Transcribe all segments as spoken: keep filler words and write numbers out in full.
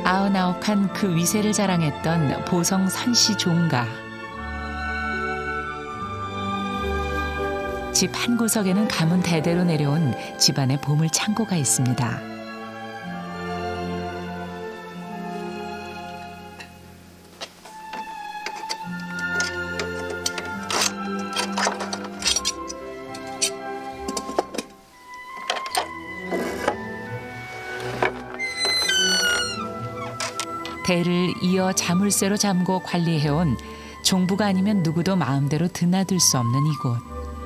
아흔아홉한 그 위세를 자랑했던 보성 선씨 종가. 집 한 구석에는 가문 대대로 내려온 집안의 보물 창고가 있습니다. 대를 이어 자물쇠로 잠고 관리해온 종부가 아니면 누구도 마음대로 드나들 수 없는 이곳.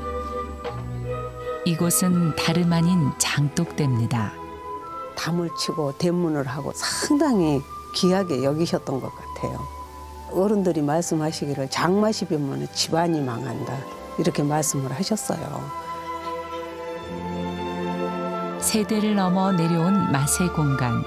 이곳은 다름 아닌 장독대입니다. 담을 치고 대문을 하고 상당히 귀하게 여기셨던 것 같아요. 어른들이 말씀하시기를 장맛이 배면 집안이 망한다 이렇게 말씀을 하셨어요. 세대를 넘어 내려온 맛의 공간.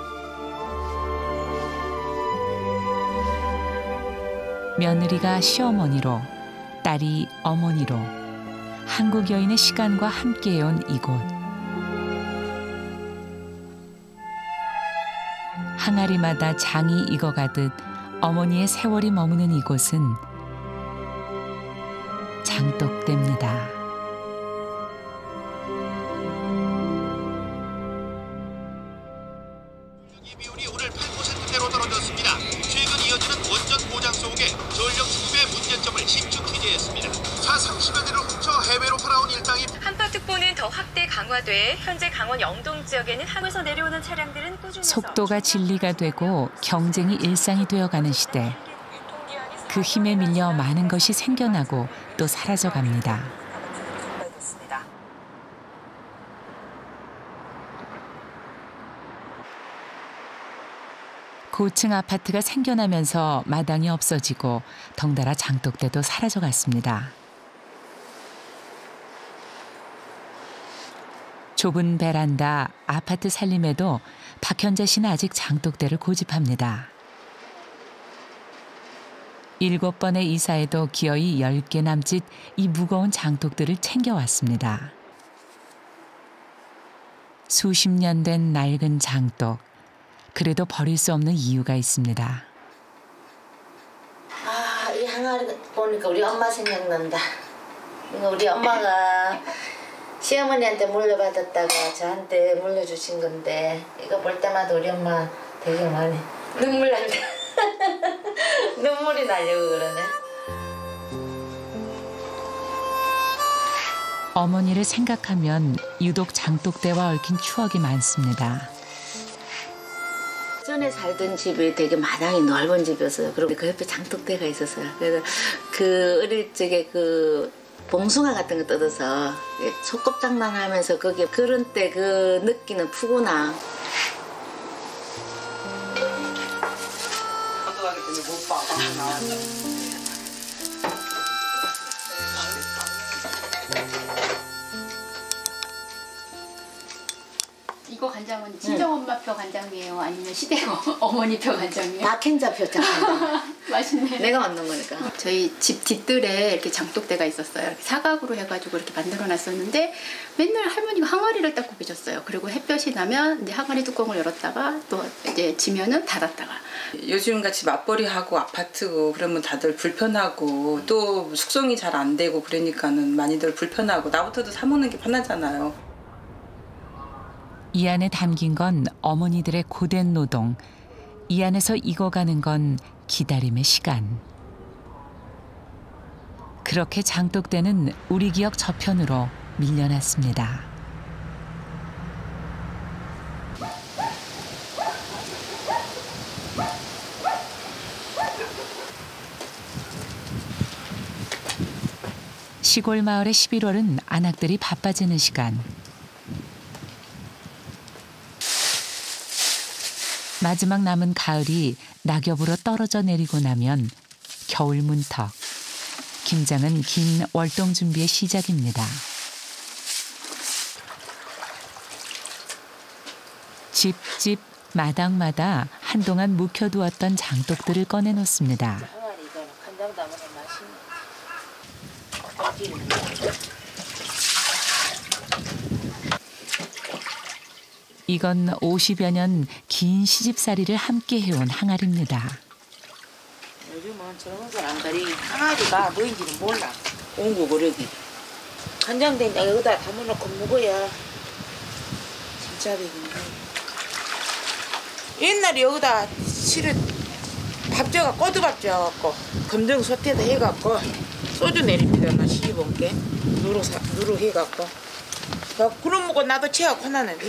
며느리가 시어머니로, 딸이 어머니로 한국 여인의 시간과 함께해온 이곳. 항아리마다 장이 익어가듯 어머니의 세월이 머무는 이곳은 장독대입니다. 비율이 오늘 팔 퍼센트대로 떨어졌습니다. 최근 이어지는 원전 고장 속에 전력 수급의 문제점을 집중 취재했습니다. 차 삼십여 대를 훔쳐 해외로 팔아온 일당이 한파특보는 더 확대 강화돼 현재 강원 영동 지역에는 항에서 내려오는 차량들은 꾸준히 속도가 진리가 되고 경쟁이 일상이 되어가는 시대. 그 힘에 밀려 많은 것이 생겨나고 또 사라져갑니다. 고층 아파트가 생겨나면서 마당이 없어지고 덩달아 장독대도 사라져갔습니다. 좁은 베란다, 아파트 살림에도 박현자 씨는 아직 장독대를 고집합니다. 일곱 번의 이사에도 기어이 열 개 남짓 이 무거운 장독들을 챙겨왔습니다. 수십 년 된 낡은 장독. 그래도 버릴 수 없는 이유가 있습니다. 아, 이 항아리 보니까 우리 엄마 생각난다. 이거 우리 엄마가 시어머니한테 물려받았다가 저한테 물려주신 건데 이거 볼 때마다 우리 엄마 되게 많이 눈물 난다. 눈물이 나려고 그러네. 어머니를 생각하면 유독 장독대와 얽힌 추억이 많습니다. 전에 살던 집이 되게 마당이 넓은 집이었어요. 그리고 그 옆에 장독대가 있었어요. 그래서 그 어릴 적에 그 봉숭아 같은 거 뜯어서 소꿉장난 하면서 거기 그런 때 그 느끼는 푸구나. 포도하기 때문에 못 봐. 방금 나왔어. 이거 간장은 친정엄마표 간장이에요? 아니면 시댁 어머니표 간장이에요? 박행자표 간장. 맛있네. 내가 만든 거니까. 저희 집 뒷뜰에 이렇게 장독대가 있었어요. 이렇게 사각으로 해가지고 이렇게 만들어놨었는데 맨날 할머니가 항아리를 닦고 계셨어요. 그리고 햇볕이 나면 이제 항아리 뚜껑을 열었다가 또 이제 지면은 닫았다가. 요즘같이 맞벌이하고 아파트고 그러면 다들 불편하고 또 숙성이 잘 안 되고 그러니까는 많이들 불편하고 나부터도 사 먹는 게 편하잖아요. 이 안에 담긴 건 어머니들의 고된 노동. 이 안에서 익어가는 건 기다림의 시간. 그렇게 장독대는 우리 기억 저편으로 밀려났습니다. 시골 마을의 십일월은 아낙들이 바빠지는 시간. 마지막 남은 가을이 낙엽으로 떨어져 내리고 나면 겨울 문턱. 김장은 긴 월동 준비의 시작입니다. 집집 마당마다 한동안 묵혀두었던 장독들을 꺼내놓습니다. 이건 오십여 년 긴 시집살이를 함께 해온 항아리입니다. 요즘은 젊은 사람들이 항아리가 뭐인지는 몰라. 온고 그러기. 간장된장 여기다 담아놓고 먹어야 진짜 배고픈데. 옛날에 여기다 실은 밥 져가 꼬두밥 져갖고 검정 솥에다 해갖고 소주 내립니다. 나 시집온 게 누룩 사, 누룩 해갖고 나 그런 먹고 나도 체하 혼나는데.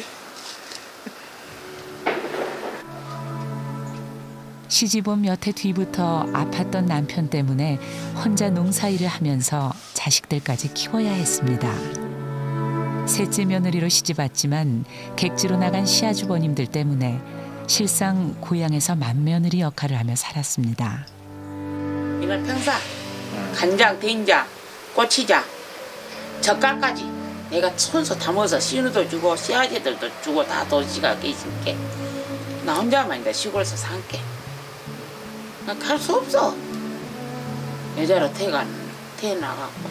시집 온 몇 해 뒤부터 아팠던 남편 때문에 혼자 농사일을 하면서 자식들까지 키워야 했습니다. 셋째 며느리로 시집 왔지만 객지로 나간 시아주버님들 때문에 실상 고향에서 맏며느리 역할을 하며 살았습니다. 이걸 평사, 간장, 된장, 고추장, 젓갈까지 내가 손수 담아서 신우도 주고 씨아지들도 주고 다 도시가 계신게 나 혼자만 이제 시골에서 산게 나 갈 수 없어. 여자로 태가 태어나갖고.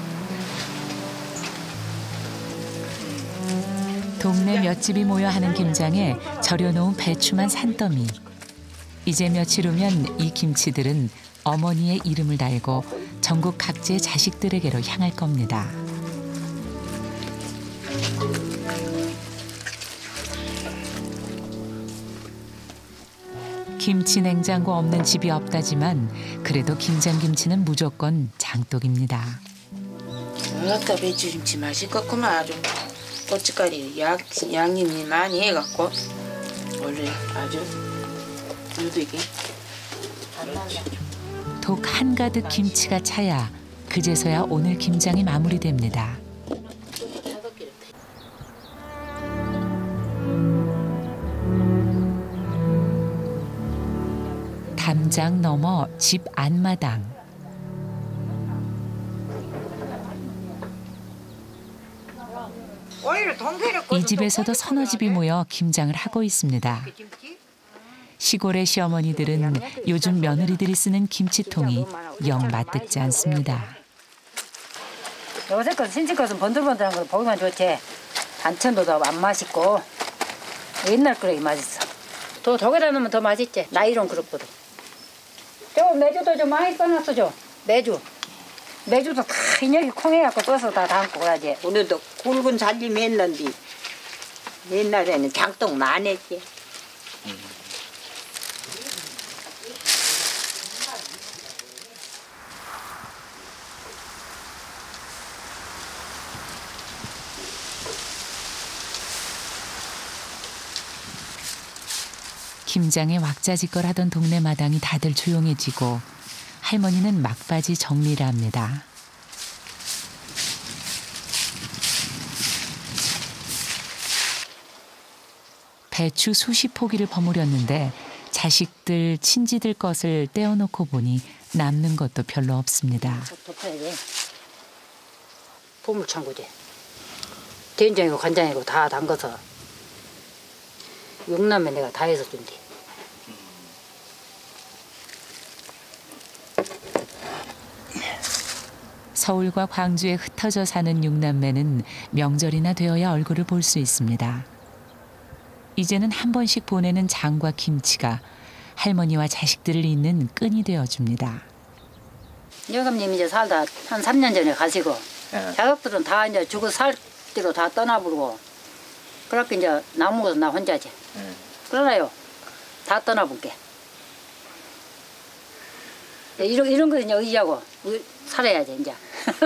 동네 몇 집이 모여 하는 김장에 절여놓은 배추만 산더미. 이제 며칠 후면 이 김치들은 어머니의 이름을 달고 전국 각지의 자식들에게로 향할 겁니다. 김치 냉장고 없는 집이 없다지만 그래도 김장김치는 무조건 장독입니다. 아따 배추김치 맛있겠구만. 아주 고춧가루 양, 양념이 많이 해갖고 원래 아주 누더기. 독 한가득 김치가 차야 그제서야 오늘 김장이 마무리됩니다. 담장 넘어 집 안마당. 이 집에서도 서너 집이 모여 김장을 하고 있습니다. 시골의 시어머니들은 요즘 며느리들이 쓰는 김치통이 영 맞듣지 않습니다. 요새 것 신식 것은 번들번들한 거 보기만 좋지. 반찬도 안 맛있고 옛날 그릇이 맛있어. 더 저기다 넣으면 더 맛있지. 나이론 그릇보다. 저 매주도 좀 많이 써놨어. 저 매주. 매주도 다 인력이 콩해갖고 떠서 다 담고 가야지. 오늘도 굵은 살림 했는데 옛날에는 장독 많이 했지. 음. 김장에 왁자지껄 하던 동네 마당이 다들 조용해지고 할머니는 막바지 정리를 합니다. 배추 수십 포기를 버무렸는데 자식들, 친지들 것을 떼어놓고 보니 남는 것도 별로 없습니다. 덮어야지. 보물창고지. 된장이고 간장이고 다 담가서 육남매 내가 다 해서 준대. 서울과 광주에 흩어져 사는 육남매는 명절이나 되어야 얼굴을 볼 수 있습니다. 이제는 한 번씩 보내는 장과 김치가 할머니와 자식들을 잇는 끈이 되어줍니다. 여감님 이제 살다 한 삼 년 전에 가시고 네. 자식들은 다 이제 죽어 살 뒤로 다 떠나버리고 그렇게 이제 나무에서 나 혼자지. 네. 그러나요? 다 떠나볼게. 이런 이런 거 이제 의지하고 살아야지 이제.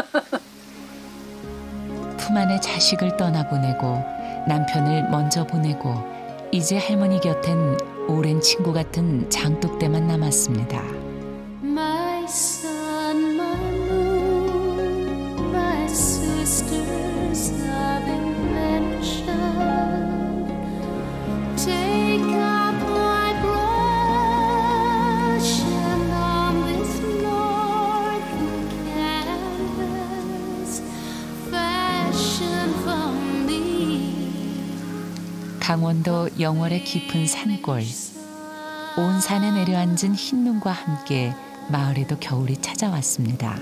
품 안에 자식을 떠나보내고 남편을 먼저 보내고 이제 할머니 곁엔 오랜 친구 같은 장독대만 남았습니다. My sun, my moon, my sisters of invention. Take up my brush and on this northern canvas fashion for me. 강원도 영월의 깊은 산골. 온 산에 내려앉은 흰 눈과 함께 마을에도 겨울이 찾아왔습니다.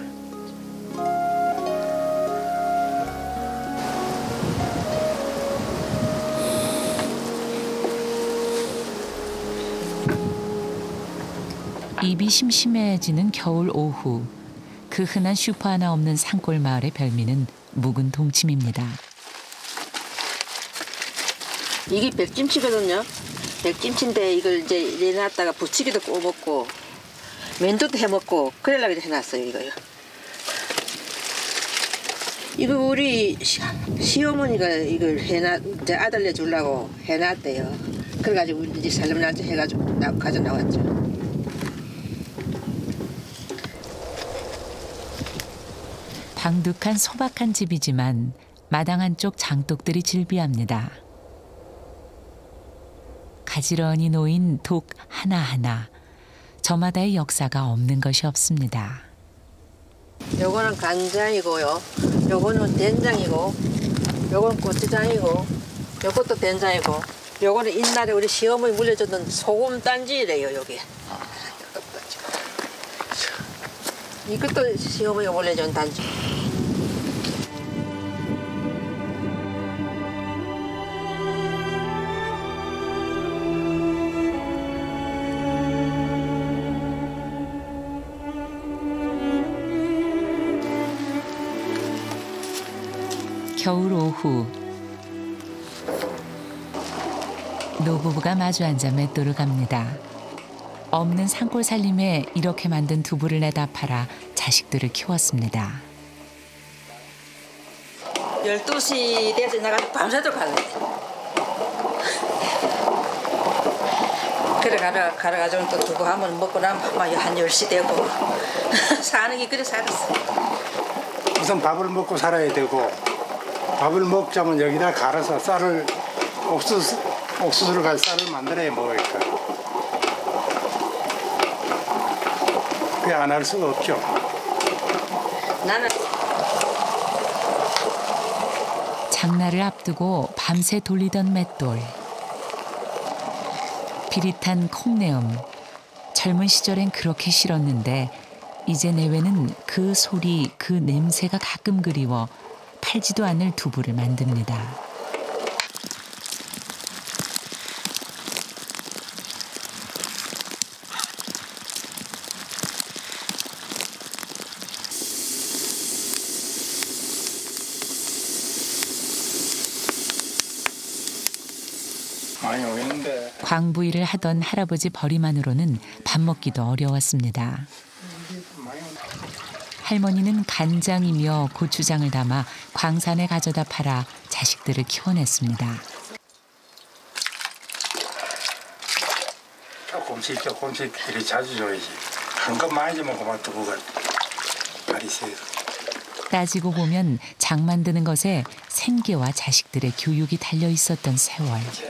입이 심심해지는 겨울 오후. 그 흔한 슈퍼 하나 없는 산골 마을의 별미는 묵은 동치미입니다. 이게 백김치거든요. 백김치인데 이걸 이제 내놨다가 부치기도 구워 먹고 면도도 해 먹고 그러려고 해놨어요 이거요. 이거 우리 시, 시어머니가 이걸 해놨 이제 아들내 주려고 해놨대요. 그래가지고 이제 살림날짜 해가지고 나, 가져 나왔죠. 방득한 소박한 집이지만 마당 한쪽 장독들이 즐비합니다. 가지런히 놓인 독 하나하나. 저마다의 역사가 없는 것이 없습니다. 요거는 간장이고요. 요거는 된장이고, 요건 고추장이고, 요것도 된장이고, 요거는 옛날에 우리 시어머니 물려줬던 소금 단지래요, 요게. 이것도 시어머니가 물려준 단지. 겨울 오후 노부부가 마주 앉아 맷돌을 갑니다. 없는 산골 살림에 이렇게 만든 두부를 내다 팔아 자식들을 키웠습니다. 열두 시 돼서 나가서 밤새도록 갈래. 그래 가라 가라가지고 또 두부 한번 먹고 나면 막 한 열 시 되고 사는 게 그래 살았어. 우선 밥을 먹고 살아야 되고 밥을 먹자면 여기다 갈아서 쌀을 옥수수, 옥수수를 갈 쌀을 만들어야 먹으니까 그게 안 할 수가 없죠. 나는 장날을 앞두고 밤새 돌리던 맷돌. 비릿한 콩내음. 젊은 시절엔 그렇게 싫었는데 이제 내외는 그 소리, 그 냄새가 가끔 그리워 팔지도 않을 두부를 만듭니다. 많이 오겠는데. 광부일을 하던 할아버지 벌이만으로는 밥 먹기도 어려웠습니다. 할머니는 간장이며 고추장을 담아 광산에 가져다 팔아 자식들을 키워냈습니다. 조금씩 조금씩 이렇게 자주 줘야지. 한껏 많이 주면 그만 두부가 발이 세서. 따지고 보면 장 만드는 것에 생계와 자식들의 교육이 달려 있었던 세월.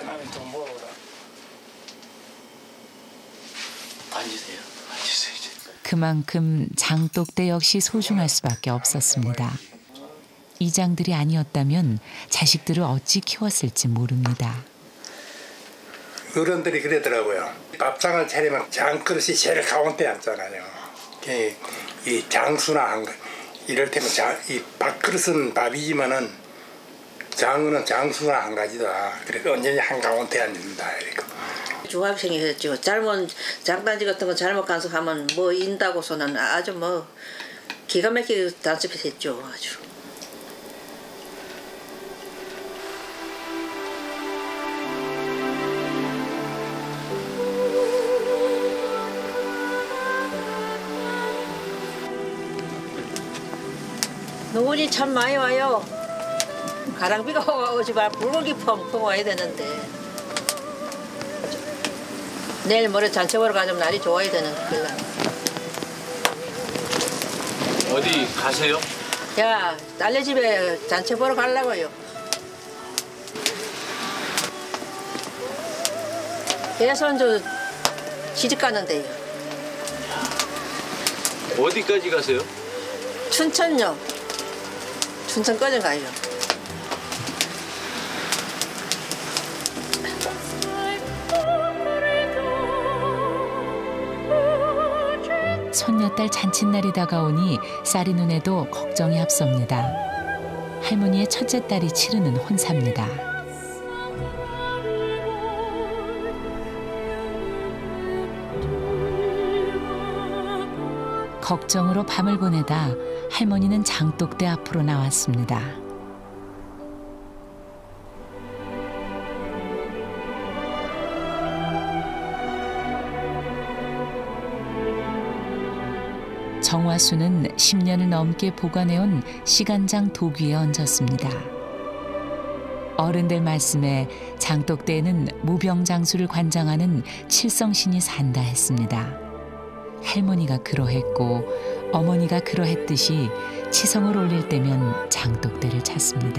앉으세요. 앉으세요. 그만큼 장독대 역시 소중할 수밖에 없었습니다. 이 장들이 아니었다면 자식들을 어찌 키웠을지 모릅니다. 어른들이 그러더라고요. 밥상을 차리면 장그릇이 제일 가운데 앉잖아요. 이 장수나 한 거. 이럴 때면 자, 이 밥그릇은 밥이지만은 장은 장수나 한 가지다. 그래서 언제나 한 가운데 앉는다. 이렇게. 중학생이 했죠. 잘못 장단지 같은 거 잘못 간섭하면 뭐 인다고서는 아주 뭐 기가 막히게 단습했죠. 아주. 눈이 참 많이 와요. 가랑비가 오지 마. 불고기 펑펑 와야 되는데. 내일 모레 잔치 보러 가자면 날이 좋아야 되는 그날. 어디 가세요? 야, 딸네 집에 잔치 보러 가려고요. 예선주 시집 가는데요. 어디까지 가세요? 춘천요. 춘천까지 가요. 손녀딸 잔칫날이 다가오니 쌀이 눈에도 걱정이 앞섭니다. 할머니의 첫째 딸이 치르는 혼사입니다. 걱정으로 밤을 보내다 할머니는 장독대 앞으로 나왔습니다. 정화수는 십 년을 넘게 보관해온 시간장 독 위에 얹었습니다. 어른들 말씀에 장독대에는 무병장수를 관장하는 칠성신이 산다 했습니다. 할머니가 그러했고 어머니가 그러했듯이 치성을 올릴 때면 장독대를 찾습니다.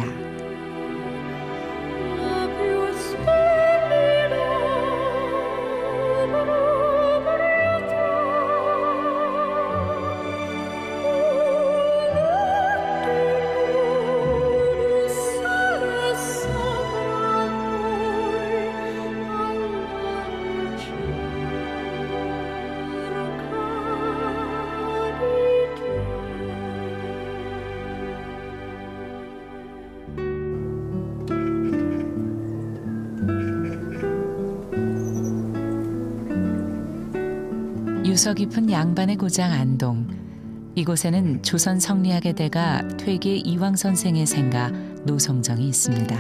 유서 깊은 양반의 고장 안동. 이곳에는 조선 성리학의 대가 퇴계 이황 선생의 생가 노성정이 있습니다.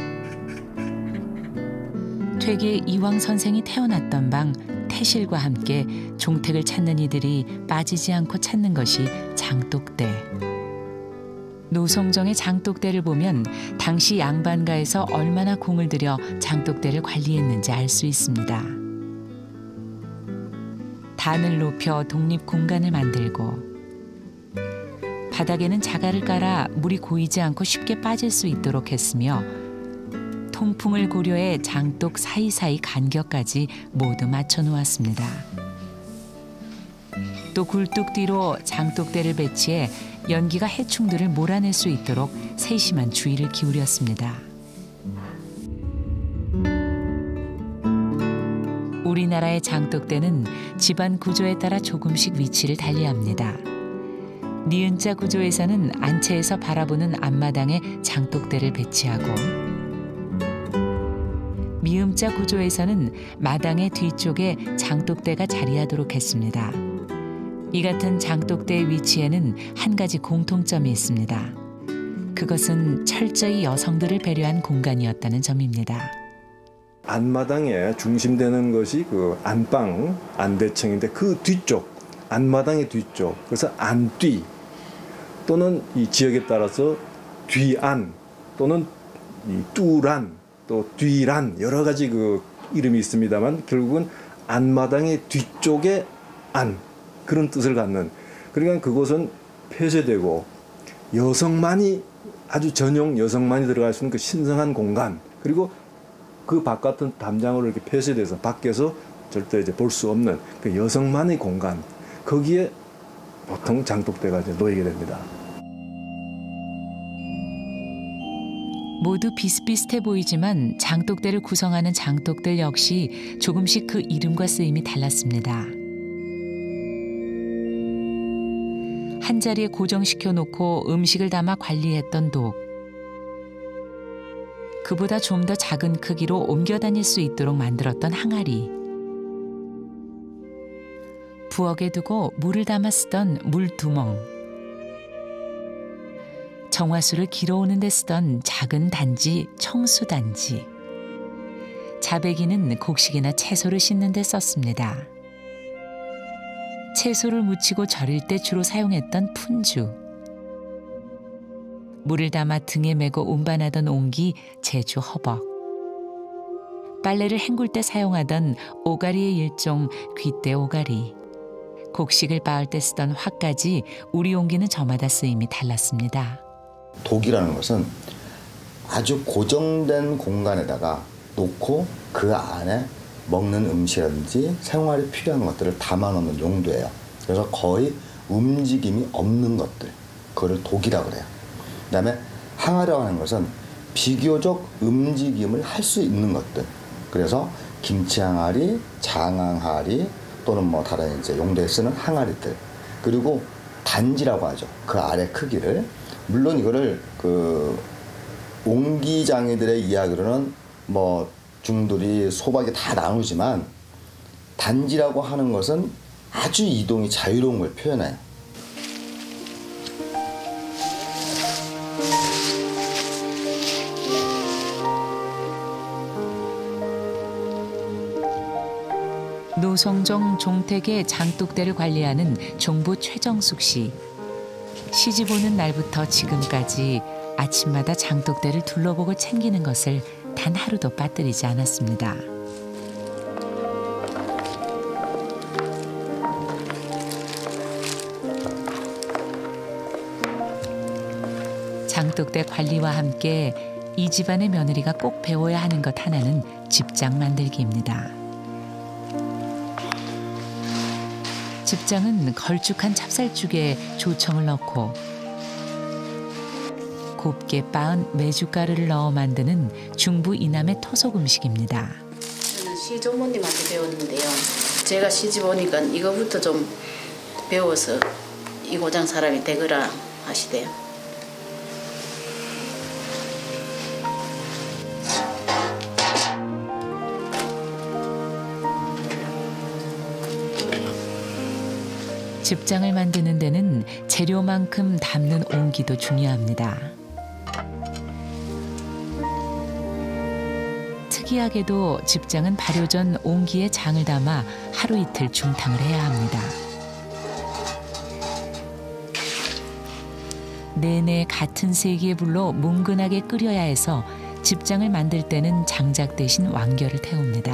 퇴계 이황 선생이 태어났던 방 태실과 함께 종택을 찾는 이들이 빠지지 않고 찾는 것이 장독대. 노성정의 장독대를 보면 당시 양반가에서 얼마나 공을 들여 장독대를 관리했는지 알 수 있습니다. 단을 높여 독립 공간을 만들고 바닥에는 자갈을 깔아 물이 고이지 않고 쉽게 빠질 수 있도록 했으며 통풍을 고려해 장독 사이사이 간격까지 모두 맞춰 놓았습니다. 또 굴뚝 뒤로 장독대를 배치해 연기가 해충들을 몰아낼 수 있도록 세심한 주의를 기울였습니다. 우리나라의 장독대는 집안 구조에 따라 조금씩 위치를 달리합니다. 니은자 구조에서는 안채에서 바라보는 앞마당에 장독대를 배치하고 미음자 구조에서는 마당의 뒤쪽에 장독대가 자리하도록 했습니다. 이 같은 장독대의 위치에는 한 가지 공통점이 있습니다. 그것은 철저히 여성들을 배려한 공간이었다는 점입니다. 안마당에 중심되는 것이 그 안방, 안대청인데 그 뒤쪽, 안마당의 뒤쪽, 그래서 안뒤 또는 이 지역에 따라서 뒤안 또는 이 뚜란 또 뒤란 여러 가지 그 이름이 있습니다만 결국은 안마당의 뒤쪽에 안 그런 뜻을 갖는, 그러니까 그곳은 폐쇄되고 여성만이 아주 전용 여성만이 들어갈 수 있는 그 신성한 공간, 그리고 그 바깥은 담장으로 이렇게 폐쇄돼서 밖에서 절대 이제 볼 수 없는 그 여성만의 공간, 거기에 보통 장독대가 이제 놓이게 됩니다. 모두 비슷비슷해 보이지만 장독대를 구성하는 장독들 역시 조금씩 그 이름과 쓰임이 달랐습니다. 한 자리에 고정시켜 놓고 음식을 담아 관리했던 독. 그보다 좀 더 작은 크기로 옮겨 다닐 수 있도록 만들었던 항아리. 부엌에 두고 물을 담아 쓰던 물두멍. 정화수를 길어오는 데 쓰던 작은 단지 청수단지. 자배기는 곡식이나 채소를 씻는 데 썼습니다. 채소를 무치고 절일 때 주로 사용했던 푼주. 물을 담아 등에 메고 운반하던 옹기 제주 허벅. 빨래를 헹굴 때 사용하던 오가리의 일종 귀대 오가리. 곡식을 빻을 때 쓰던 화까지 우리 옹기는 저마다 쓰임이 달랐습니다. 독이라는 것은 아주 고정된 공간에다가 놓고 그 안에 먹는 음식이라든지 생활에 필요한 것들을 담아놓는 용도예요. 그래서 거의 움직임이 없는 것들, 그거를 독이라고 그래요. 그 다음에 항아리라고 하는 것은 비교적 움직임을 할 수 있는 것들, 그래서 김치 항아리, 장 항아리 또는 뭐 다른 이제 용도에 쓰는 항아리들, 그리고 단지라고 하죠. 그 아래 크기를. 물론 이거를 그 옹기장이들의 이야기로는 뭐 중들이 소박이 다 나누지만 단지라고 하는 것은 아주 이동이 자유로운 걸 표현해요. 노성정 종택의 장독대를 관리하는 종부 최정숙 씨. 시집 오는 날부터 지금까지 아침마다 장독대를 둘러보고 챙기는 것을 단 하루도 빠뜨리지 않았습니다. 장독대 관리와 함께 이 집안의 며느리가 꼭 배워야 하는 것 하나는 집장 만들기입니다. 집장은 걸쭉한 찹쌀죽에 조청을 넣고 곱게 빻은 메주가루를 넣어 만드는 중부 이남의 토속 음식입니다. 저는 시조모님한테 배웠는데요. 제가 시집 오니까 이거부터 좀 배워서 이 고장 사람이 되거라 하시대요. 집장을 만드는 데는 재료만큼 담는 온기도 중요합니다. 특이하게도 집장은 발효 전 온기에 장을 담아 하루 이틀 중탕을 해야 합니다. 내내 같은 세기의 불로 뭉근하게 끓여야 해서 집장을 만들 때는 장작 대신 왕겨를 태웁니다.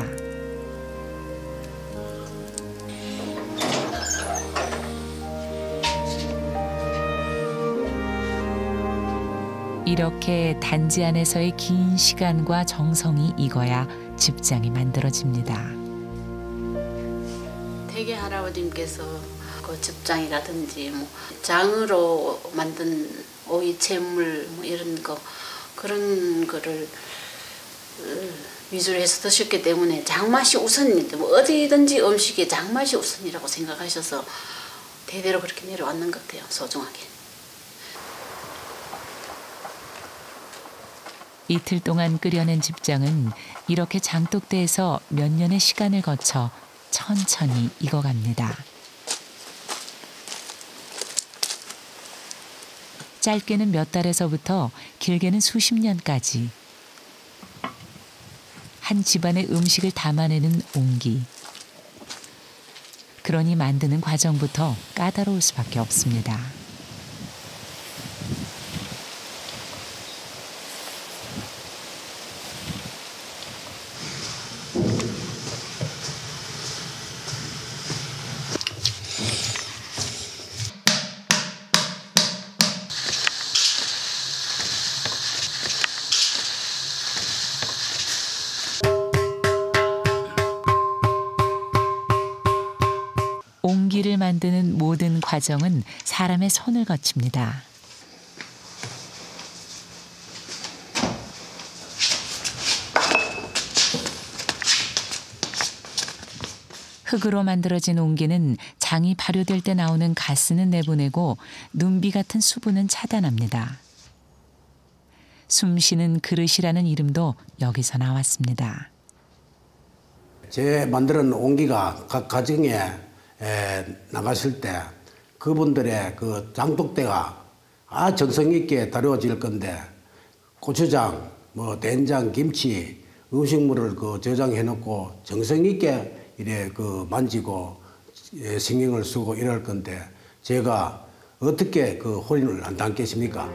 이렇게 단지 안에서의 긴 시간과 정성이 익어야 집장이 만들어집니다. 대개 할아버님께서 그 집장이라든지 뭐 장으로 만든 오이 채물 뭐 이런 거 그런 거를 위주로 해서 드셨기 때문에 장맛이 우선인데 뭐 어디든지 음식에 장맛이 우선이라고 생각하셔서 대대로 그렇게 내려왔는 것 같아요. 소중하게. 이틀 동안 끓여낸 집장은 이렇게 장독대에서 몇 년의 시간을 거쳐 천천히 익어갑니다. 짧게는 몇 달에서부터 길게는 수십 년까지 한 집안의 음식을 담아내는 온기. 그러니 만드는 과정부터 까다로울 수밖에 없습니다. 옹기를 만드는 모든 과정은 사람의 손을 거칩니다. 흙으로 만들어진 옹기는 장이 발효될 때 나오는 가스는 내보내고 눈비 같은 수분은 차단합니다. 숨쉬는 그릇이라는 이름도 여기서 나왔습니다. 제 만드는 옹기가 각 가정에 에, 나갔을 때 그분들의 그 장독대가 아 정성 있게 다루어질 건데 고추장, 뭐 된장, 김치, 음식물을 그 저장해 놓고 정성 있게 이래 그 만지고 예, 신경을 쓰고 이럴 건데 제가 어떻게 그 혼인을 안 담겠습니까?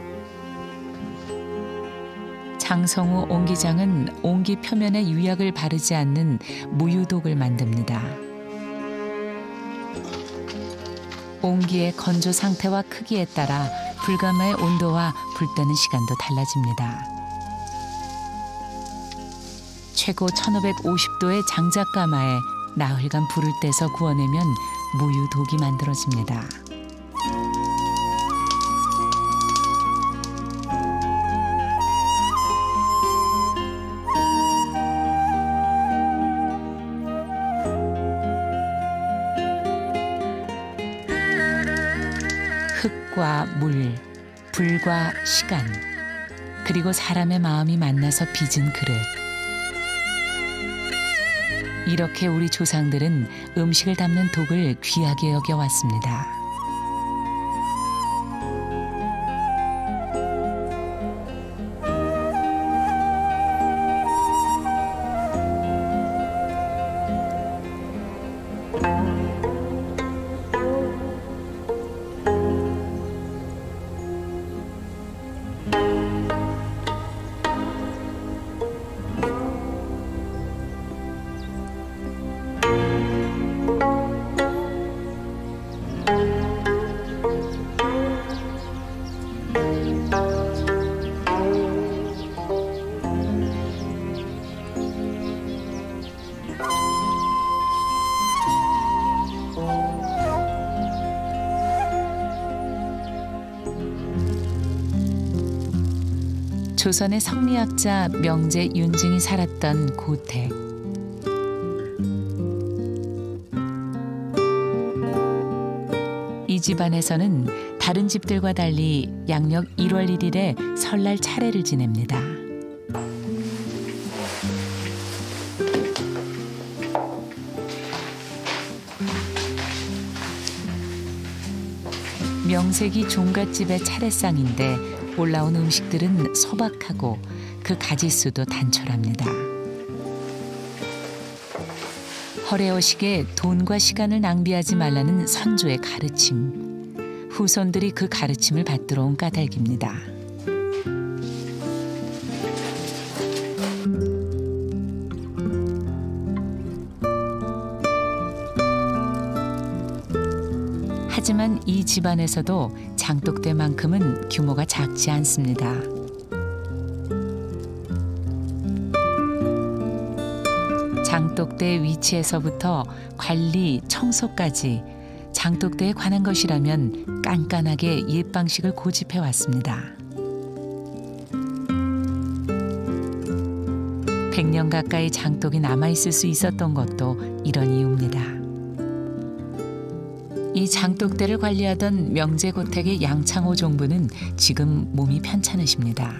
장성우 옹기장은 옹기 표면에 유약을 바르지 않는 무유독을 만듭니다. 옹기의 건조 상태와 크기에 따라 불가마의 온도와 불 때는 시간도 달라집니다. 최고 천오백오십 도의 장작가마에 나흘간 불을 떼서 구워내면 무유독이 만들어집니다. 흙과 물, 불과 시간, 그리고 사람의 마음이 만나서 빚은 그릇. 이렇게 우리 조상들은 음식을 담는 독을 귀하게 여겨왔습니다. 조선의 성리학자 명제 윤증이 살았던 고택. 이 집안에서는 다른 집들과 달리 양력 일월 일일에 설날 차례를 지냅니다. 명색이 종갓집의 차례상인데 올라온 음식들은 소박하고 그 가짓수도 단촐합니다. 허례허식에 돈과 시간을 낭비하지 말라는 선조의 가르침. 후손들이 그 가르침을 받들어 온 까닭입니다. 하지만 이 집안에서도 장독대만큼은 규모가 작지 않습니다. 장독대 위치에서부터 관리, 청소까지 장독대에 관한 것이라면 깐깐하게 옛 방식을 고집해 왔습니다. 백 년 가까이 장독이 남아있을 수 있었던 것도 이런 이유입니다. 이 장독대를 관리하던 명제고택의 양창호 종부는 지금 몸이 편찮으십니다.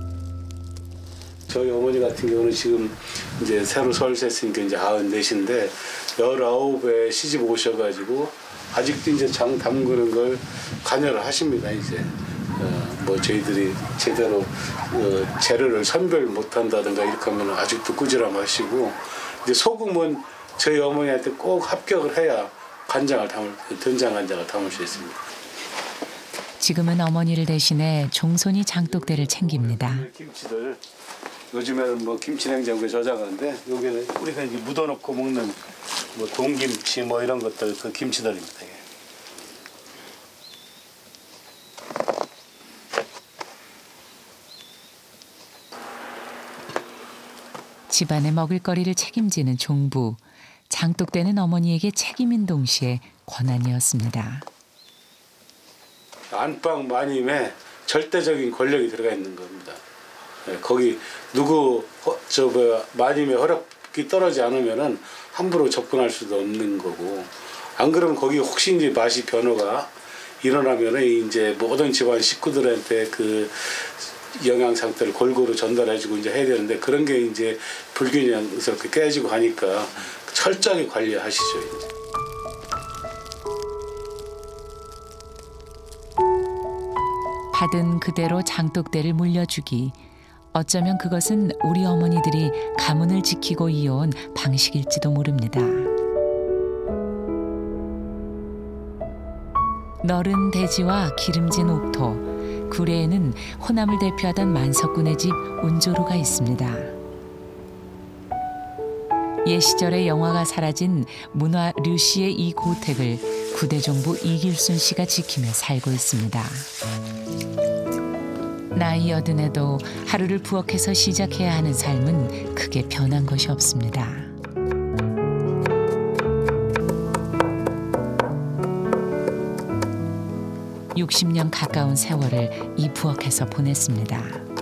저희 어머니 같은 경우는 지금 이제 새로 설세했으니까 이제 아흔넷인데 열아홉에 시집 오셔가지고 아직도 이제 장 담그는 걸 관여를 하십니다. 이제 어, 뭐 저희들이 제대로 어, 재료를 선별 못한다든가 이렇게 하면 아직도 꾸지람하시고 이제 소금은 저희 어머니한테 꼭 합격을 해야 간장을 담을 된장 간장을 담을 수 있습니다. 지금은 어머니를 대신해 종손이 장독대를 챙깁니다. 김치들 요즘에는 뭐 김치 냉장고에 저장하는데 여기는 우리가 이제 묻어놓고 먹는 뭐 동김치 뭐 이런 것들 그 김치들입니다. 집안의 먹을거리를 책임지는 종부. 장독대는 어머니에게 책임인 동시에 권한이었습니다. 안방 마님에 절대적인 권력이 들어가 있는 겁니다. 네, 거기 누구 저 뭐 마님의 허락이 떨어지지 않으면은 함부로 접근할 수도 없는 거고 안 그러면 거기 혹시 이제 맛이 변화가 일어나면은 이제 모든 집안 식구들한테 그 영양 상태를 골고루 전달해주고 이제 해야 되는데 그런 게 이제 불균형스럽게 깨지고 하니까 철저하게 관리하시죠. 이제. 받은 그대로 장독대를 물려주기. 어쩌면 그것은 우리 어머니들이 가문을 지키고 이어온 방식일지도 모릅니다. 너른 대지와 기름진 옥토. 구례에는 호남을 대표하던 만석군의 집 운조루가 있습니다. 옛 시절의 영화가 사라진 문화 류씨의 이 고택을 구대종부 이길순 씨가 지키며 살고 있습니다. 나이 여든에도 하루를 부엌에서 시작해야 하는 삶은 크게 변한 것이 없습니다. 육십 년 가까운 세월을 이 부엌에서 보냈습니다.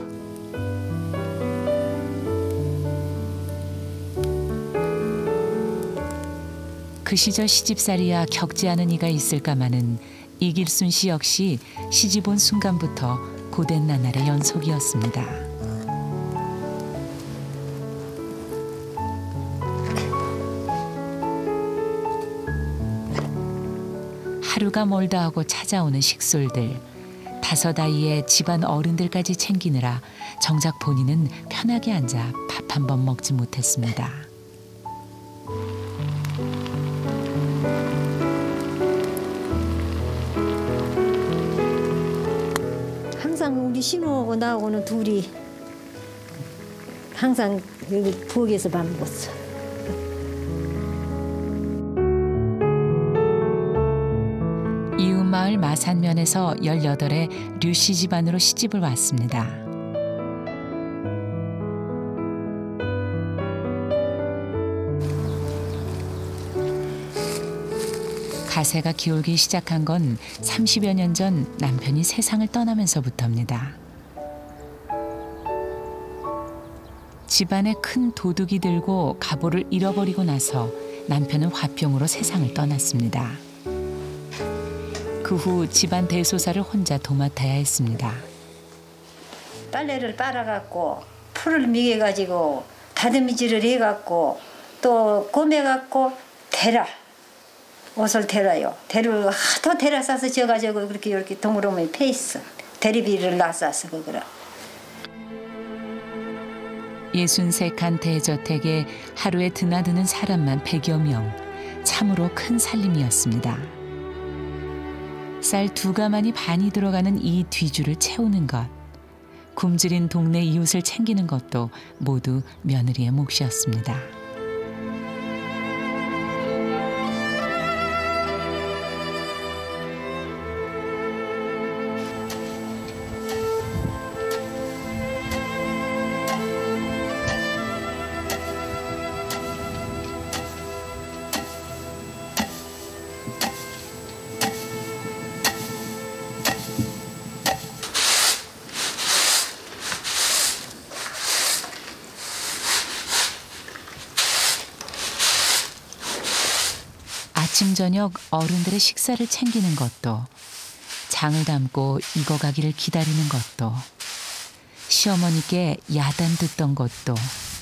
그 시절 시집살이야 격지 않은 이가 있을까마는 이길순 씨 역시 시집 온 순간부터 고된 나날의 연속이었습니다. 하루가 멀다 하고 찾아오는 식솔들. 다섯 아이의 집안 어른들까지 챙기느라 정작 본인은 편하게 앉아 밥 한 번 먹지 못했습니다. 항상 우리 신우하고 나하고는 둘이 항상 여기 부엌에서 밥 먹었어. 이웃마을 마산면에서 열여덟에 류씨 집안으로 시집을 왔습니다. 가세가 기울기 시작한 건 삼십여 년 전 남편이 세상을 떠나면서부터입니다. 집안에 큰 도둑이 들고 가보를 잃어버리고 나서 남편은 화평으로 세상을 떠났습니다. 그 후 집안 대소사를 혼자 도맡아야 했습니다. 빨래를 빨아갖고 풀을 미개가지고 다듬이질을 해갖고 또 꼬매갖고 대라 옷을 대라요. 대를 하도 대라 싸서 져가지고 그렇게 이렇게 동그라미 페이스 대리비를 놨었어 그거를. 예순세 칸 대저택에 하루에 드나드는 사람만 백여 명. 참으로 큰 살림이었습니다. 쌀 두 가마니 반이 들어가는 이 뒤주를 채우는 것. 굶주린 동네 이웃을 챙기는 것도 모두 며느리의 몫이었습니다. 아침 저녁 어른들의 식사를 챙기는 것도, 장을 담고 익어가기를 기다리는 것도, 시어머니께 야단 듣던 것도,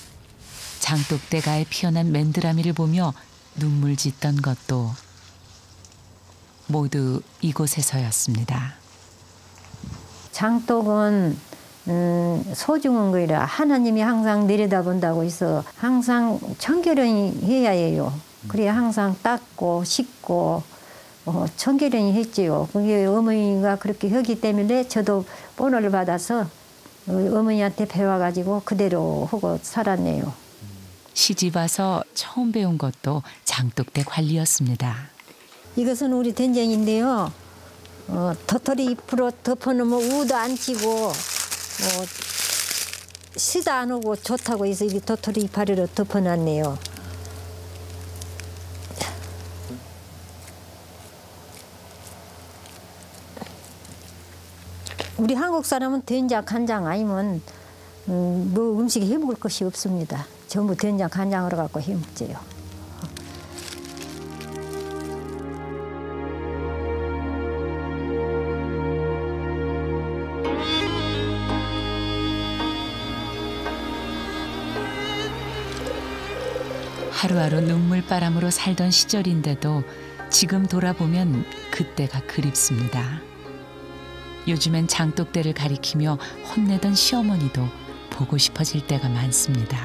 장독대가에 피어난 맨드라미를 보며 눈물 짓던 것도 모두 이곳에서였습니다. 장독은 음, 소중한 거라 하나님이 항상 내려다본다고 해서 항상 청결히 해야 해요. 그래야 항상 닦고 씻고 어, 청결히 했지요. 그게 어머니가 그렇게 하기 때문에 저도 본을 받아서 어머니한테 배워가지고 그대로 하고 살았네요. 시집 와서 처음 배운 것도 장독대 관리였습니다. 이것은 우리 된장인데요. 어, 도토리 잎으로 덮어놓으면 우도 안 치고 어, 시도 안 오고 좋다고 해서 이 도토리 이파리로 덮어놨네요. 우리 한국 사람은 된장, 간장 아니면 음, 뭐 음식에 해먹을 것이 없습니다. 전부 된장, 간장으로 갖고 해먹지요. 하루하루 눈물바람으로 살던 시절인데도 지금 돌아보면 그때가 그립습니다. 요즘엔 장독대를 가리키며 혼내던 시어머니도 보고 싶어질 때가 많습니다.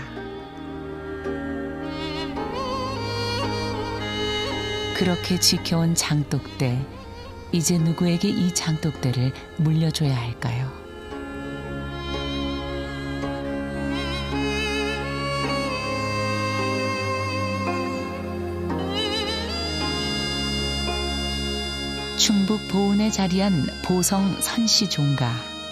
그렇게 지켜온 장독대, 이제 누구에게 이 장독대를 물려줘야 할까요? 충북 보은에 자리한 보성 선시종가.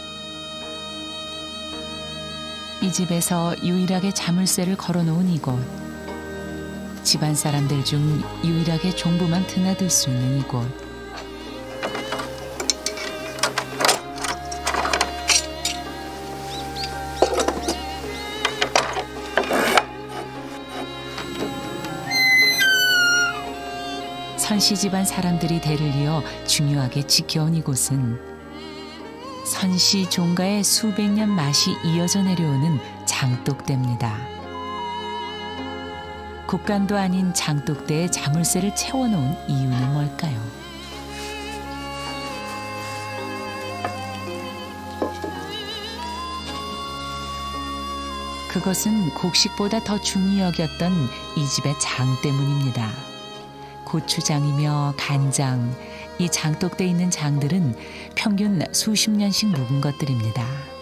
이 집에서 유일하게 자물쇠를 걸어놓은 이곳. 집안 사람들 중 유일하게 종부만 드나들 수 있는 이곳. 선씨 집안 사람들이 대를 이어 중요하게 지켜온 이곳은 선씨 종가의 수백 년 맛이 이어져 내려오는 장독대입니다. 국간도 아닌 장독대에 자물쇠를 채워놓은 이유는 뭘까요? 그것은 곡식보다 더 중히 여겼던 이 집의 장 때문입니다. 고추장이며 간장, 이 장독대에 있는 장들은 평균 수십 년씩 묵은 것들입니다.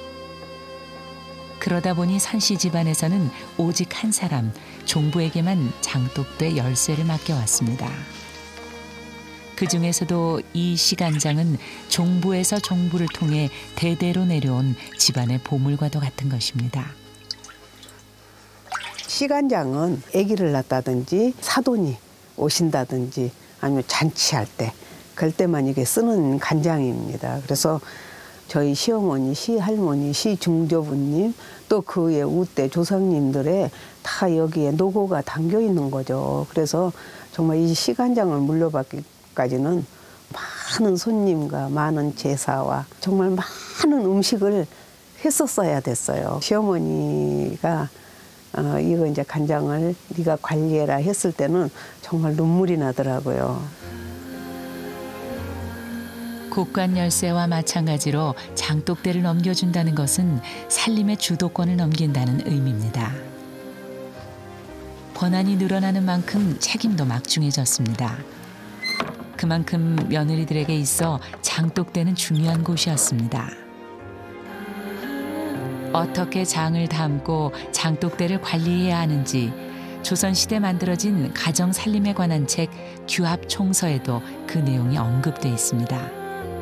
그러다 보니 선씨 집안에서는 오직 한 사람, 종부에게만 장독대 열쇠를 맡겨왔습니다. 그 중에서도 이 시간장은 종부에서 종부를 통해 대대로 내려온 집안의 보물과도 같은 것입니다. 시간장은 아기를 낳다든지 사돈이 오신다든지 아니면 잔치할 때 그럴 때만 이게 쓰는 간장입니다. 그래서 저희 시어머니, 시할머니, 시중조부님 또 그의 우대 조상님들의 다 여기에 노고가 담겨 있는 거죠. 그래서 정말 이 시간장을 물려받기까지는 많은 손님과 많은 제사와 정말 많은 음식을 했었어야 됐어요. 시어머니가 어, 이거 이제 간장을 네가 관리해라 했을 때는 정말 눈물이 나더라고요. 곡관 열쇠와 마찬가지로 장독대를 넘겨준다는 것은 살림의 주도권을 넘긴다는 의미입니다. 권한이 늘어나는 만큼 책임도 막중해졌습니다. 그만큼 며느리들에게 있어 장독대는 중요한 곳이었습니다. 어떻게 장을 담고 장독대를 관리해야 하는지 조선시대 만들어진 가정 살림에 관한 책 규합총서에도 그 내용이 언급돼 있습니다.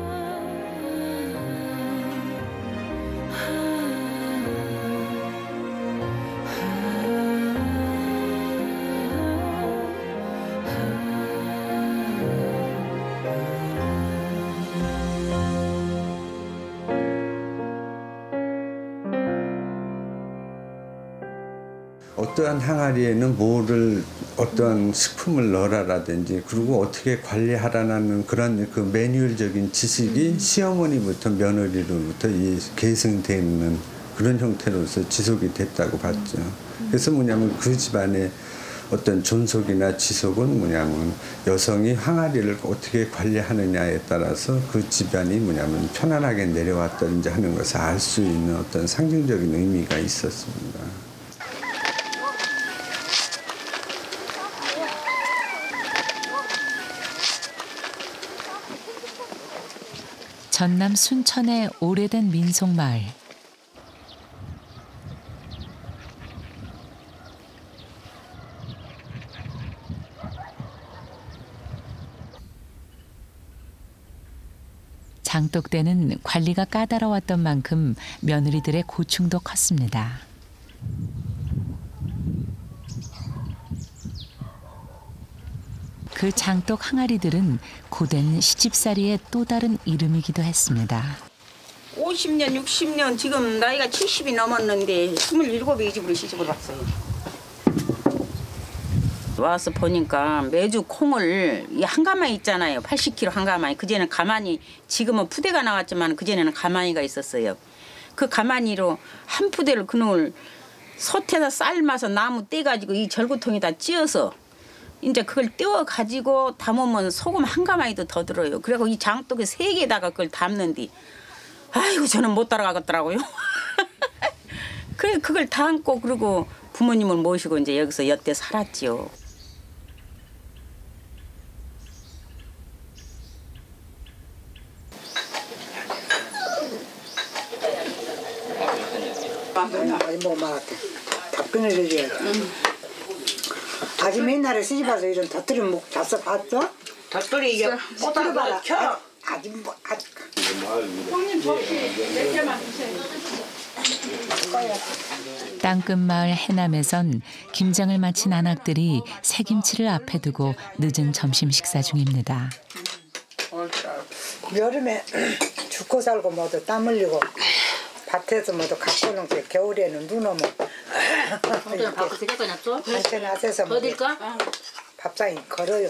어떠한 항아리에는 뭐를 어떠한 식품을 넣어라라든지 그리고 어떻게 관리하라는 그런 그 매뉴얼적인 지식이 시어머니부터 며느리로부터 이 계승되는 그런 형태로서 지속이 됐다고 봤죠. 그래서 뭐냐면 그 집안의 어떤 존속이나 지속은 뭐냐면 여성이 항아리를 어떻게 관리하느냐에 따라서 그 집안이 뭐냐면 편안하게 내려왔다든지 하는 것을 알 수 있는 어떤 상징적인 의미가 있었습니다. 전남 순천의 오래된 민속마을. 장독대는 관리가 까다로웠던 만큼 며느리들의 고충도 컸습니다. 그 장독 항아리들은 고된 시집살이의 또 다른 이름이기도 했습니다. 오십 년, 육십 년, 지금 나이가 칠십이 넘었는데 스물일곱에 이 집으로 시집을 왔어요. 와서 보니까 매주 콩을 이 한 가마니 있잖아요. 팔십 킬로그램 한 가마니. 그전에는 가마니, 지금은 푸대가 나왔지만 그전에는 가마니가 있었어요. 그 가마니로 한 푸대를 그놈을 솥에다 삶아서 나무 떼가지고 이 절구통에다 찧어서 이제 그걸 떼어 가지고 담으면 소금 한 가마니도 더 들어요. 그리고 이 장독에 세 개에다가 그걸 담는디 아이고 저는 못 따라가겠더라고요. 그래 그걸 담고 그리고 부모님을 모시고 이제 여기서 여태 살았지요. 많이 못 말았대. 답변을 해줘야 돼. 아직 맨날에 시집와서 이런 덧들이 목 잡숴 봤어? 덧들이 이게 못 봐라. 아직 뭐 아직. 땅끝마을 해남에선 김장을 마친 안악들이 새김치를 앞에 두고 늦은 점심 식사 중입니다. 여름에 죽고 살고 모두 땀 흘리고 밭에서 모두 갖고 오는 게 겨울에는 눈 오면 한천 하세서 어딜까? 밥상이 걸어요.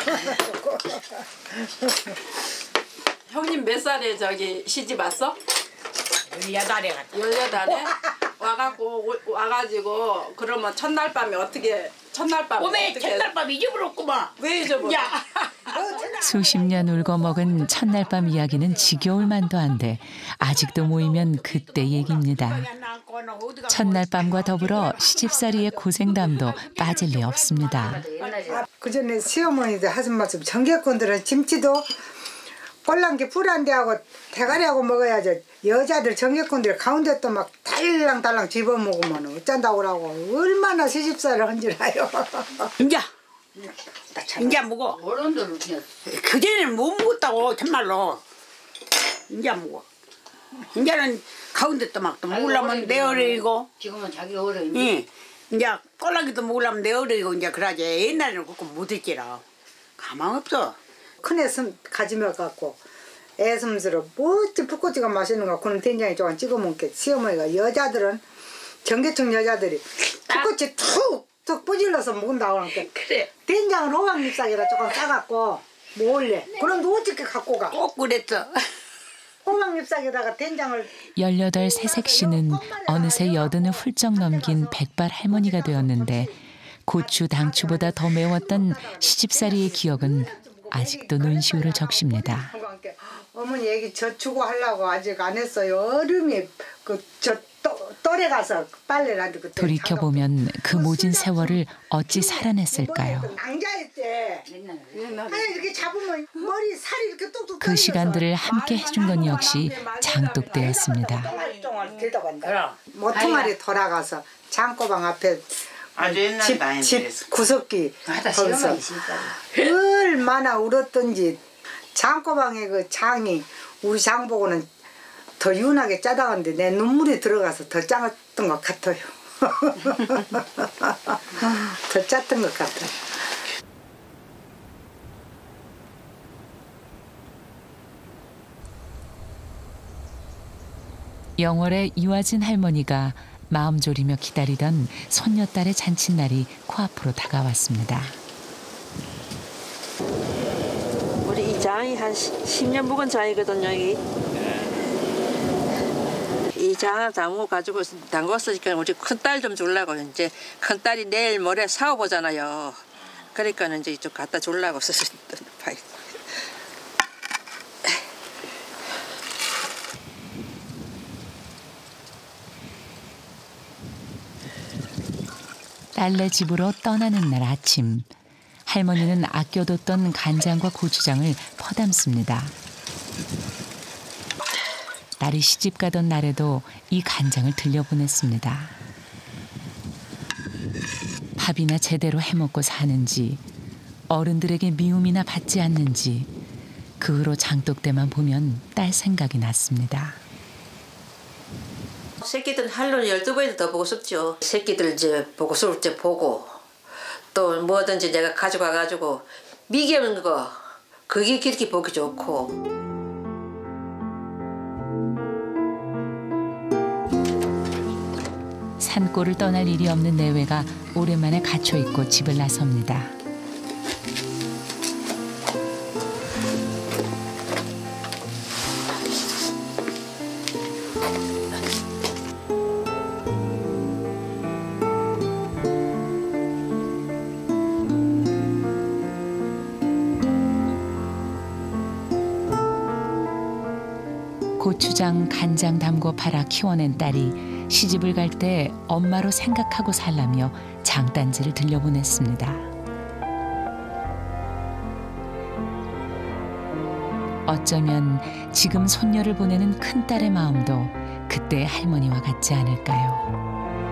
형님 몇 살에 저기 시집 왔어? 열여덟에 갔다. 열여덟에 와갖고 와가지고 그러면 첫날 밤에 어떻게 첫날 밤에 오메 어떻게 첫날 밤 잊어버렸구만. 왜 잊어버려? 야. 수십 년 울고 먹은 첫날 밤 이야기는 지겨울 만도 한데 아직도 모이면 그때 얘기입니다. 첫날 밤과 더불어 시집살이의 고생담도 빠질 리 없습니다. 그 전에 시어머니들 하신 말씀 정겨꾼들은 김치도 꼴랑 게 불안데 하고 대가리하고 먹어야죠. 여자들 정겨꾼들 가운데 또 막 달랑달랑 집어먹으면 어쩐다고 그러고 얼마나 시집살을 한 줄 알아요. 인자 인자 먹어. 그전에는 못 먹었다고 정말로. 인자 먹어. 인자는 가운데 또 막 또 먹으려면 내 어려이고. 지금은 자기 어려이. 예. 이제 꼴랑이도 먹으려면 내 어려이고 이제 그러지. 옛날에는 그거 못 했지라. 가망 없어. 큰애 손 가지며 갖고 애슴스러 멋지 풋고지가 맛있는 거 그런 된장에 조금 찍어 먹게 시어머니가 여자들은 전계층 여자들이 풋고지 툭툭 뿌질러서 먹는다고 하니까 그래. 된장은 호박잎사기라 조금 싸갖고 몰래 그럼 어떻게 갖고 가? 꼭 그랬어. 호박잎사기에다가 된장을 열여덟 새색 씨는 어느새 여든을 훌쩍 넘긴 백발 할머니가 되었는데 고추 당추보다 더 매웠던 시집살이의 기억은 아직도 눈시울을 적십니다. 어머니 얘기 젖주고 하려고 아직 안 했어요. 얼음이 그저 똘에 가서 빨래를 하는데 그때 돌이켜보면 그 모진 세월을 어찌 살아냈을까요? 낭자했지. 아니 이렇게 잡으면 머리 살이 이렇게 뚝뚝 그 시간들을 함께 해준 건 역시 장독대였습니다. 모퉁아리 돌아가서 장고방 앞에 아주 옛날 집, 나이인데. 집 구석기 거기서 얼마나 울었던지 장고방의 그 장이 우리 장 보고는 더 윤하게 짜다갔는데 내 눈물이 들어가서 더 짜던 것 같아요. 더 짰던 것 같아요. 영월의 이화진 할머니가 마음 졸이며 기다리던 손녀딸의 잔칫날이 코앞으로 다가왔습니다. 우리 이 장이 한 십 년 묵은 장이거든요. 여기. 이 장을 담고 가지고 담궜으니까 우리 큰딸 좀 주려고 이제 큰딸이 내일 모레 사업 오잖아요. 그러니까 이제 이쪽 갖다 주려고 쓰셨던 파이. 딸네 집으로 떠나는 날 아침, 할머니는 아껴뒀던 간장과 고추장을 퍼담습니다. 딸이 시집 가던 날에도 이 간장을 들려보냈습니다. 밥이나 제대로 해먹고 사는지, 어른들에게 미움이나 받지 않는지, 그 후로 장독대만 보면 딸 생각이 났습니다. 새끼들 하루는 열두 번이나 더 보고 싶죠. 새끼들 이제 보고 싶을 때 보고 또 뭐든지 내가 가져가가지고 미개는 거 그게 그렇게 보기 좋고. 산골을 떠날 일이 없는 내외가 오랜만에 갇혀있고 집을 나섭니다. 고추장, 간장 담궈 팔아 키워낸 딸이 시집을 갈 때 엄마로 생각하고 살라며 장단지를 들려보냈습니다. 어쩌면 지금 손녀를 보내는 큰딸의 마음도 그때의 할머니와 같지 않을까요?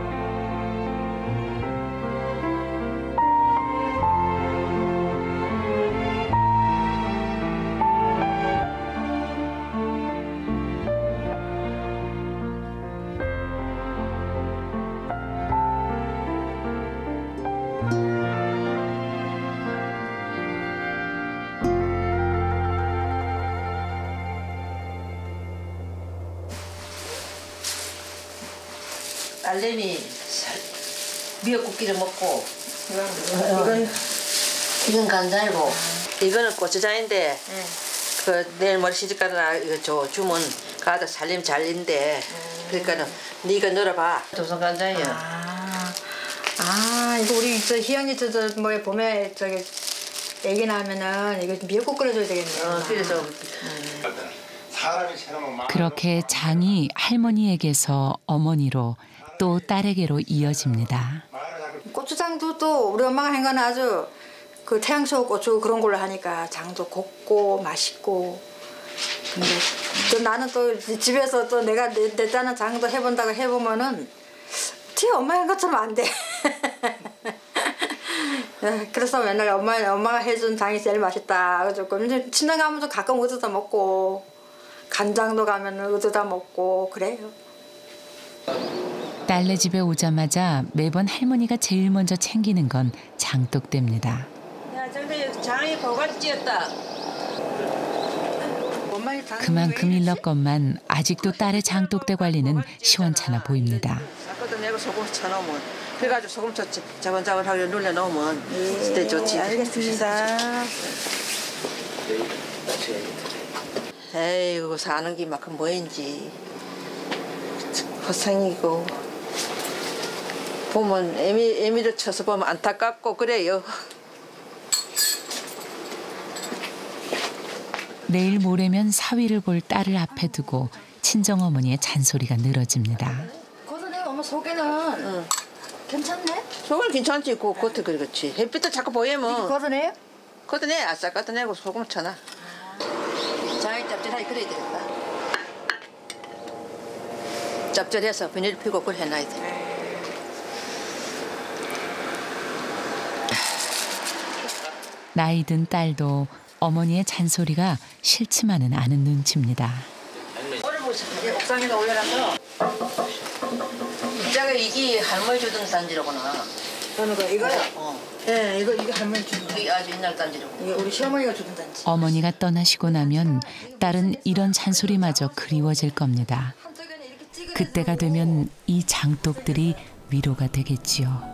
딸내미 미역국기를 먹고 이건 이건 간장이고 이거는 고추장인데 응. 그 내일 모레 시집가다 이거 줘 주면 가다 살림 잘린대. 음. 그러니까는 네가 넣어봐. 조선 간장이야. 아, 아 이거 우리 저 희영이 저 저 뭐에 봄에 저기 애기 나면은 이거 미역국 끓여줘야 되겠네. 어, 그래서 음. 그렇게 장이 할머니에게서 어머니로 또 딸에게로 이어집니다. 고추장도 또 우리 엄마가 한 거는 아주 그 태양초 고추 그런 걸로 하니까 장도 곱고 맛있고. 근데 또 나는 또 집에서 또 내가 내, 내 딴은 장도 해본다고 해보면은 제 엄마 한 것처럼 안 돼. 그래서 맨날 엄마 엄마가 해준 장이 제일 맛있다. 그래서 친정 가면 가끔 얻어다 먹고 간장도 가면 얻어다 먹고 그래요. 딸네 집에 오자마자 매번 할머니가 제일 먼저 챙기는 건 장독대입니다. 야, 저기 장이 고갈찌였다. 그만큼 일렀건만 아직도 딸의 장독대 관리는 시원찮아 보입니다. 섞어내고 소금 쳐놓으면 그래가지고 소금 쳐 자글자글하게 눌려 놓으면 그때 좋지. 알겠습니다. 에이구 사는 게 만큼 뭐인지 고생이고 보면 애미 애미를 쳐서 보면 안타깝고 그래요. 내일 모레면 사위를 볼 딸을 앞에 두고 친정어머니의 잔소리가 늘어집니다. 걷어내 엄마 속에는 응. 괜찮네? 속은 괜찮지. 그 겉에 그렇지. 햇빛도 자꾸 보이면 걷어내요? 걷어내. 아싸 걷어내고 소금 쳐놔. 잘 짭짤하게 끓여야 되겠다. 짭짤해서 비닐 피고 그걸 해놔야 돼. 나이 든 딸도 어머니의 잔소리가 싫지만은 않은 눈치입니다. 옥상에다 올려놔서 이자가 이게 할머니 주던 단지로구나. 어느 거 이거요? 어. 네, 이거 이거 할머니 주던. 이게 아주 옛날 단지로구나. 이게 우리 시어머니가 주던 단지. 어머니가 떠나시고 나면 딸은 이런 잔소리마저 그리워질 겁니다. 그때가 되면 이 장독들이 위로가 되겠지요.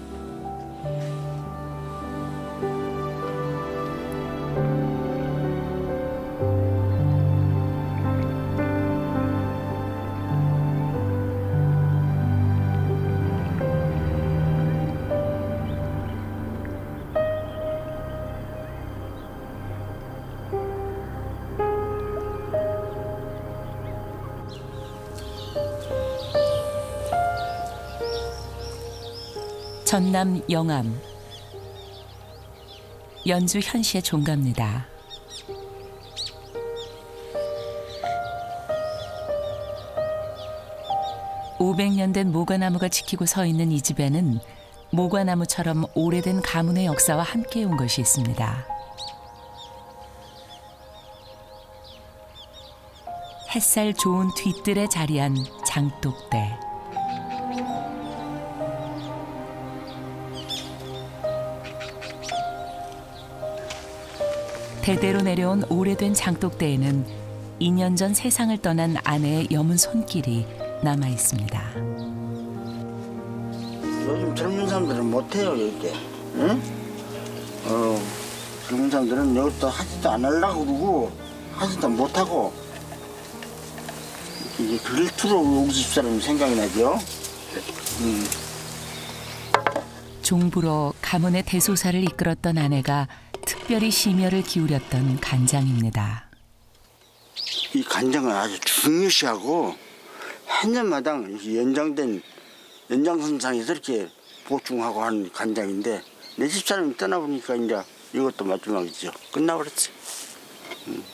전남 영암 연주 현시의 종가입니다. 오백 년 된 모과나무가 지키고 서 있는 이 집에는 모과나무처럼 오래된 가문의 역사와 함께 온 것이 있습니다. 햇살 좋은 뒤뜰에 자리한 장독대. 대대로 내려온 오래된 장독대에는 이 년 전 세상을 떠난 아내의 검은 손길이 남아 있습니다. 요즘 젊은 사람들은 못해요, 이렇게. 응? 어, 젊은 사람들은 여기서 하지도 안 하려고 그러고 하지도 못하고 이게 그럴 줄로 우리 집사람 생각이 나죠. 음. 종부로 가문의 대소사를 이끌었던 아내가 특별히 심혈을 기울였던 간장입니다. 이 간장은 아주 중요시하고 한 년마당 연장된 연장선상에서 이렇게 보충하고 하는 간장인데 내 집사람이 떠나보니까 이제 이것도 마지막이죠. 끝나버렸지. 음.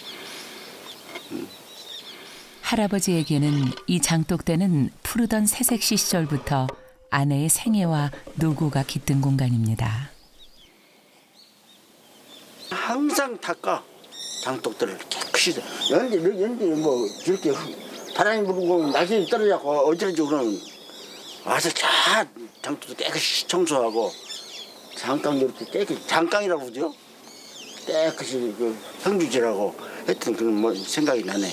음. 할아버지에게는 이 장독대는 푸르던 새색시 시절부터 아내의 생애와 노고가 깃든 공간입니다. 항상 닦아 장독들을 깨끗이. 연기 연기 뭐 이렇게 바람이 불고 낙엽이 떨어져고 어쩌지 그러면 와서 다 장독도 깨끗이 청소하고 장缸 이렇게 깨끗이 장缸이라고 그러죠. 깨끗이 그 형주질하고 했던 그런 뭐 생각이 나네.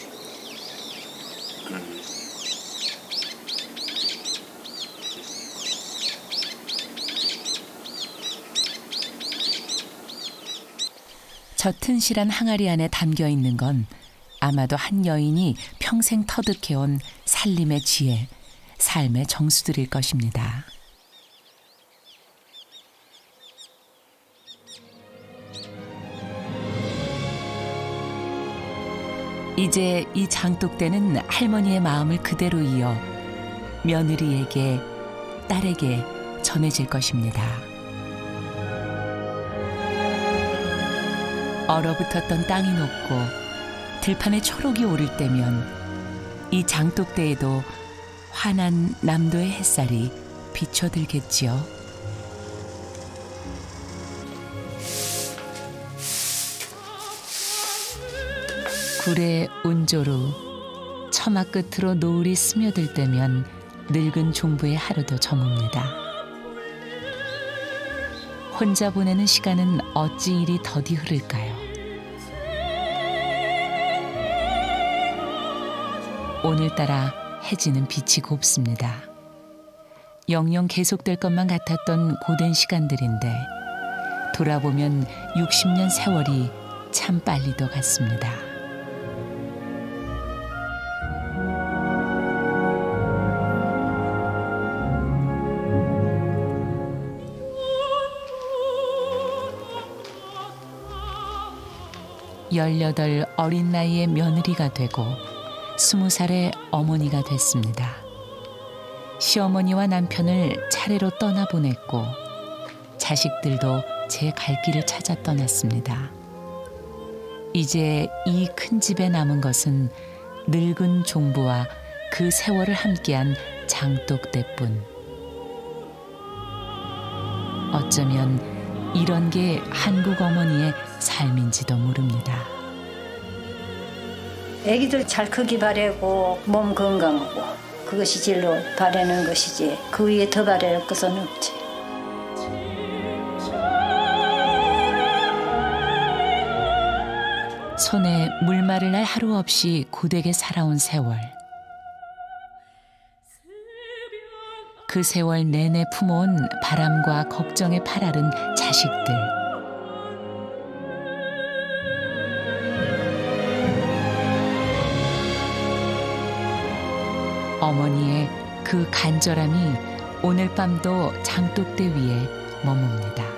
음. 저 튼실한 항아리 안에 담겨 있는 건 아마도 한 여인이 평생 터득해온 살림의 지혜, 삶의 정수들일 것입니다. 이제 이 장독대는 할머니의 마음을 그대로 이어 며느리에게, 딸에게 전해질 것입니다. 얼어붙었던 땅이 녹고 들판에 초록이 오를 때면 이 장독대에도 환한 남도의 햇살이 비춰들겠지요. 굴의 운조로 처마 끝으로 노을이 스며들 때면 늙은 종부의 하루도 저뭅니다. 혼자 보내는 시간은 어찌 이리 더디 흐를까요? 오늘따라 해지는 빛이 곱습니다. 영영 계속될 것만 같았던 고된 시간들인데 돌아보면 육십 년 세월이 참 빨리도 갔습니다. 열여덟 어린 나이에 며느리가 되고 스무 살에 어머니가 됐습니다. 시어머니와 남편을 차례로 떠나보냈고 자식들도 제 갈 길을 찾아 떠났습니다. 이제 이 큰 집에 남은 것은 늙은 종부와 그 세월을 함께한 장독대뿐. 어쩌면 이런 게 한국 어머니의 삶인지도 모릅니다. 애기들 잘 크기 바라고 몸 건강하고 그것이 제일로 바라는 것이지 그 위에 더 바랄 것은 없지. 손에 물 마를 날 하루 없이 고되게 살아온 세월. 그 세월 내내 품어온 바람과 걱정에 팔아른 자식들. 어머니의 그 간절함이 오늘 밤도 장독대 위에 머뭅니다.